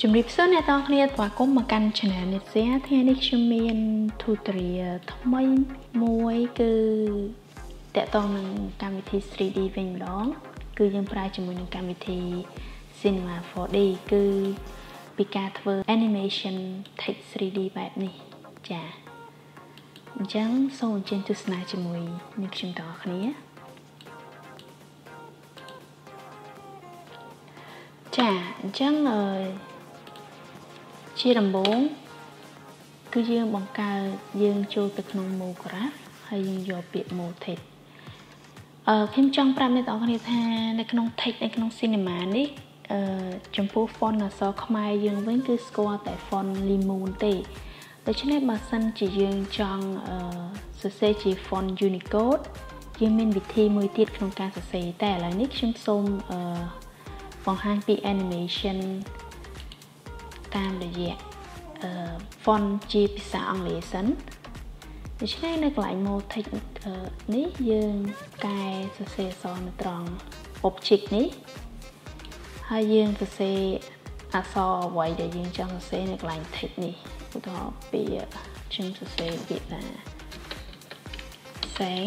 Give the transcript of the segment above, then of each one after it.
ជំរាបសួរអ្នកទាំងគ្នាស្វាគមន៍មកកាន់ Channel នេះថ្ងៃនេះខ្ញុំមាន tutorial ថ្មីមួយគឺតកតងនឹងកម្មវិធី 3D វិញម្ដងគឺយើងប្រើជាមួយនឹងកម្មវិធី Cinema 4D គឺពីការធ្វើ animation text 3D បែបនេះចាអញ្ចឹងសូមអញ្ជើញទស្សនាជាមួយនឹងខ្ញុំទាំងអស់គ្នាចាអញ្ចឹងជាដំបូងគឺយើងបង្កើតយើងចូលទៅក្នុង Mograph ហើយយើងយកពាក្យ Motex ខ្ញុំចង់ប្រាប់អ្នកទាំងអស់គ្នាថានៅក្នុង text នៅក្នុង Cinema នេះចំពោះ font អក្សរខ្មែរយើងវិញគឺស្គាល់តែ font Limon ទេដូច្នេះបើសិនជាយើងចង់សរសេរជា font Unicode យើងមានវិធីមួយទៀតក្នុងការសរសេរតែឥឡូវនេះខ្ញុំសូមបង្ហាញពី animation តាមរយៈfont ជាភាសាអង់គ្លេសសិនដូច្នេះនៅកន្លែង Motex នេះយើងកែសរសេរអក្សរនៅត្រង់ object នេះហើយយើងសរសេរអក្សរអ្វីដែលយើងចង់សរសេរនៅកន្លែង text នេះឧទាហរណ៍ពីខ្ញុំសរសេរពាក្យថាแสง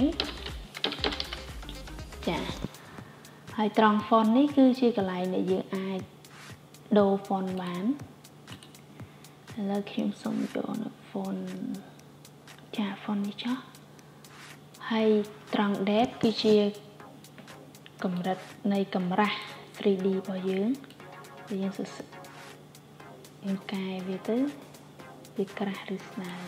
ចាហើយត្រង់ font នេះគឺជាកន្លែងដែលយើងអាចដូរ font បានឥឡូវខ្ញុំសូមយកនៅ font ចា font នេះចុះហើយត្រង់ depth គឺជាកម្រិតនៃកម្រាស់ 3D របស់យើងយើងសរសេរយើងកែវាទៅវាក្រាស់ឬស្ដើង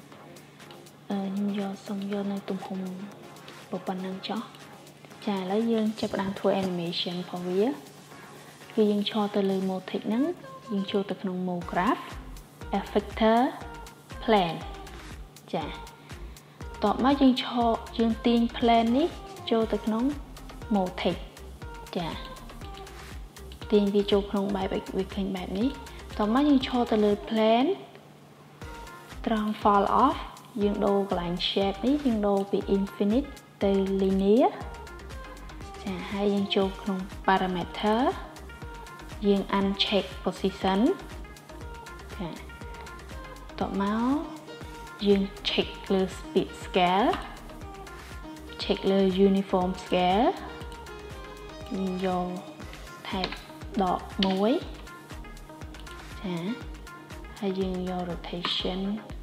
ខ្ញុំសូមយកនៅទំហំប៉ុណ្ណឹងចុះចាឥឡូវយើងចាប់ផ្ដើមធ្វើ animation របស់វាគឺយើងឈរទៅលើ Motex ហ្នឹងយើងចូលទៅក្នុង Mograph Effector Plane ចាតបមកយើងទាញ plane នេះចូលទៅក្នុង Motex ចាទាញវាចូលក្នុងបែបវាឃើញបែបនេះតបមកយើងឈរទៅលើ plane ត្រង់ fall off យើងដូរកន្លែង shape នេះយើងដូរពី infinite ទៅ linear ចាហើយយើងចូលក្នុង parameter យើង uncheck position ចាតបមកយើង check លើ speed scale check លើ uniform scale យើងយកថែបដក1ចាហើយយើងយក rotation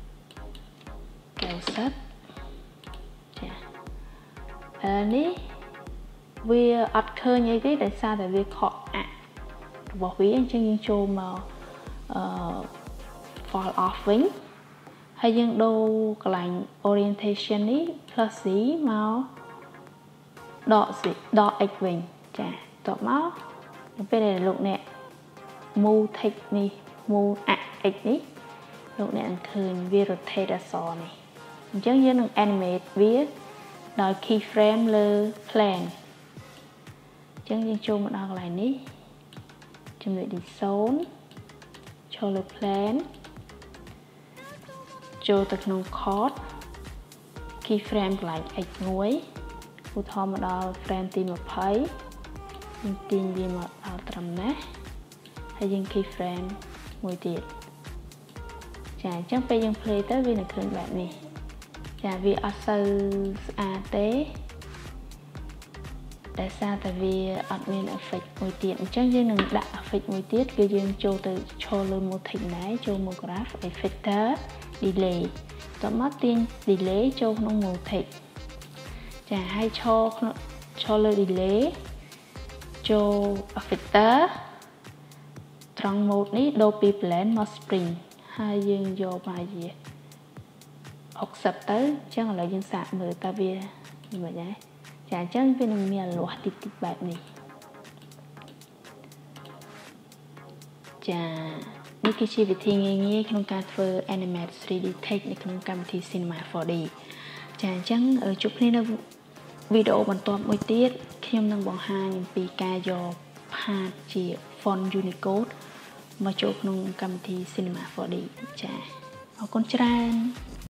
90ចានេះវាអត់ឃើញអីទេដោយសារតែវាខករបស់វាអញ្ចឹងយើងចូលមកfall off វិញហើយយើងដូរកន្លែង orientation នេះ plus c មកដក x វិញចាតបមកនៅពេលដែលលោកអ្នក move text នេះ move x នេះលោកអ្នកនឹងឃើញវា rotate អក្សរនេះអញ្ចឹងយើងនឹង animate វាដោយ keyframe លើ plane អញ្ចឹងយើងចូលមកដល់កន្លែងនេះចំណុចទី0ចូលលើ plane ចូលទៅក្នុង chord keyframe កន្លែង x1 ឧទាហរណ៍មកដល់ frame ទី20យើងទាញវាមកដល់ត្រឹមនេះហើយយើង keyframe មួយទៀតចាអញ្ចឹងពេលយើង play ទៅវានឹងឃើញបែបនេះចាវាអត់សូវស្អាតទេតែសារតែវាអត់មាន effect មួយទៀតអញ្ចឹងយើងនឹងដាក់ effect មួយទៀតគឺយើងចូលទៅឈរលើ Motex ដែរចូល Mograph Effector Delay តមកទាញ Delay ចូលក្នុង Motex ចាហើយឈរលើ Delay ចូល Effector ត្រង់ mode នេះដូរពី Plane មក Spring ហើយយើងយកមកជា60ទៅអញ្ចឹងឥឡូវយើងសាកមើលតើវាមិនដែរចាអញ្ចឹងវានឹងមានលាស់តិចបែបនេះចានេះគឺជាវិធីងាយៗក្នុងការធ្វើ animate 3D text នៅក្នុងកម្មវិធី Cinema 4D ចាអញ្ចឹងជួបគ្នានៅវីដេអូបន្ទាប់មួយទៀតខ្ញុំនឹងបង្ហាញអំពីការយក part ជា font Unicode មកចូលក្នុងកម្មវិធី Cinema 4D ចាអរគុណច្រើន